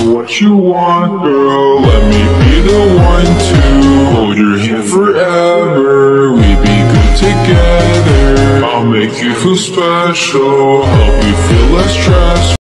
what you want, girl. Let me be the one to hold your hand forever. We be good together. I'll make you feel special, help you feel less stressed.